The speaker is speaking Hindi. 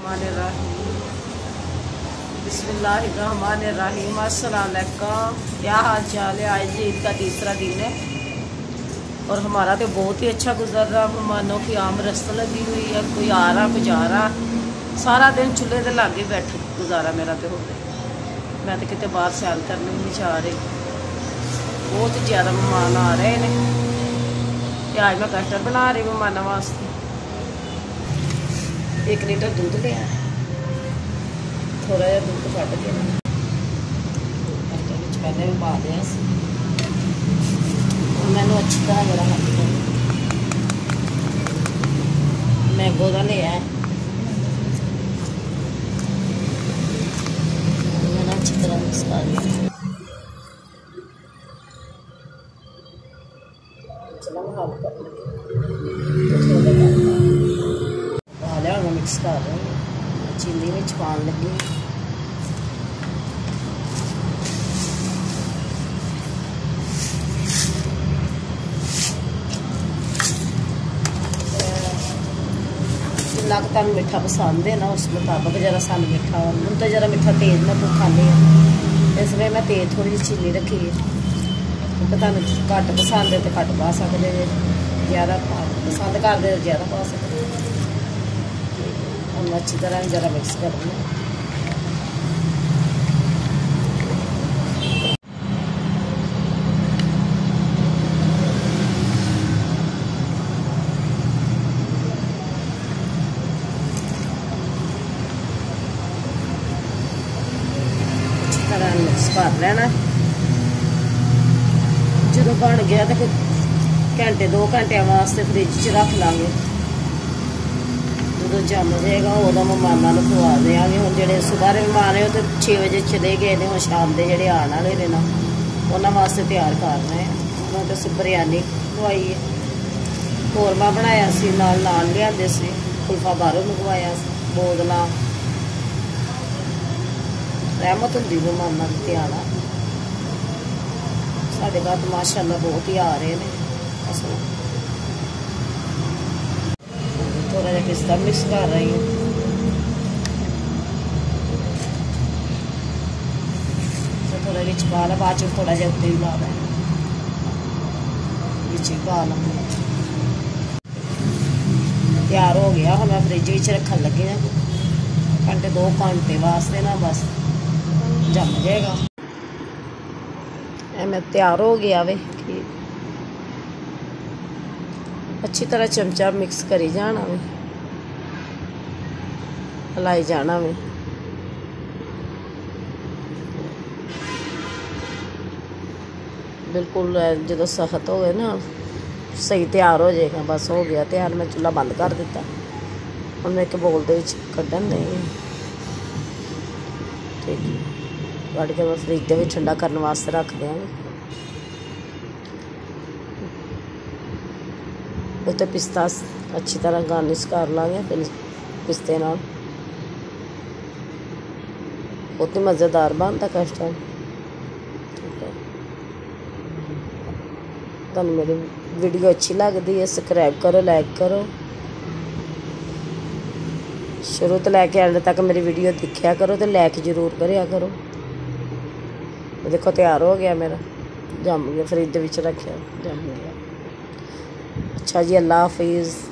बिस्मिल्लाहिर्रहमानिर्रहीम। अस्सलाम वालेकुम। क्या हाल चाल है? आज ईद का तीसरा दिन है और हमारा तो बहुत ही अच्छा गुजर रहा। मेहमानों की आम रस्त लगी हुई है, कोई आ रहा कोई जा रहा। सारा दिन चूल्हे के लागे बैठे गुजारा मेरा तो हो गया। मैं तो कितने बाहर सैर करने नहीं जा रही। बहुत ज़्यादा मेहमान आ रहे हैं। आज मैं कस्टर्ड बना रही मेहमानों वास्ते। 1 लीटर दूध लिया, थोड़ा जहा दूध कट के पहले भी पा लिया। मैंने अच्छी तरह जरा मैंगो का लिया, मैंने अच्छी तरह मिक्स कर लिया। चलो मैं हाल कर लिया, मैं मिक्स कर रही हूँ। चीनी में पान लगी, जिन्ना कि तुम मिठा पसंद है ना उस मुताबिक जरा सान मिठा। हम तो जरा मिठा तेज मैं कुछ खाने, इसलिए मैं तेज थोड़ी जी चीनी रखी है। तो तुम घट पसंद है तो घट पा सकते, ज़्यादा पसंद करते तो ज़्यादा पा सकते। हम अच्छी तरह जरा मिक्स कर दें। मिक्स कर लेना। जो बन गया तो फिर घंटे 2 घंटे वास्ते फ्रिज च रख लाँगे। जो जम जाएगा उदों मेहमानों को खवा देंगे। हम जो सुबह मेहमान है तो 6 बजे चले गए ने, हम शाम के जोड़े आने वाले ने ना उन्होंने वास्ते तैयार कर रहे हैं। उन्होंने तो बिरयानी खवाई है, कौरमा बनाया सी, नाल लिया सी, कुल्फा बाहरों मंगवाया, बोतल रहमत होंगी मेहमानों की आना। साढ़े घर तो माशाअल्लाह बहुत ही आ रहे हैं। थोड़ा जहा पिस्ता मिक्स कर रही हूँ। थोड़ा बिच पा ला, बाद थोड़ा जहा उत्ते भी ला लें, बिच भी पा लेंगे। तैयार हो गया। हम मैं फ्रिज में रखन लगी हाँ घंटे 2 घंटे वास्ते ना, बस जम जाएगा। मैं तैयार हो गया वे। अच्छी तरह चमचा मिक्स करी जाना वे, हिलाई जाना वे। बिल्कुल जो सख्त हो गए ना सही तैयार हो जाएगा। बस हो गया तैयार। मैं चूल्हा बंद कर दिता। हम एक बोल दे कढ़न नहीं, ठीक है। कढ़ के मैं फ्रिज में ठंडा करने वास्ते रख देंगे। तो पिस्ता अच्छी तरह गार्निश कर लाँगे पिस्ते नाल। बहुत ही मज़ेदार बनता कस्टर्ड। तुहानू मेरी वीडियो अच्छी लगती है सब्सक्राइब करो, लाइक करो। शुरू तो लैके एंड तक मेरी वीडियो देखा करो तो लाइक जरूर करा करो। देखो तैयार हो गया मेरा, जम गया, फ्रिज में रखा जम गया। अच्छा जी, अल्लाह हाफिज़।